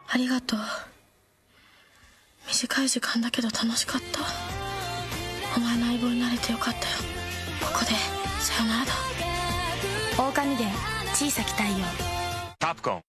ありがとう。短い時間だけど楽しかった。お前の相棒になれてよかったよ。ここでさよならだ。 狼伝小さき太陽。 カプコン